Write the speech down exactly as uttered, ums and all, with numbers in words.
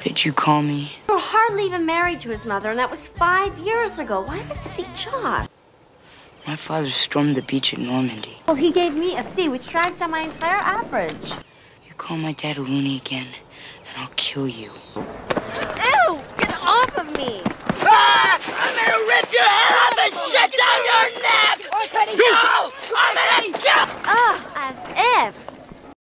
Did you call me? You were hardly even married to his mother, and that was five years ago. Why do I have to see John? My father stormed the beach at Normandy. Well, he gave me a C, which drags down my entire average. You call my dad a loony again, and I'll kill you. Ew! Get off of me! Ah!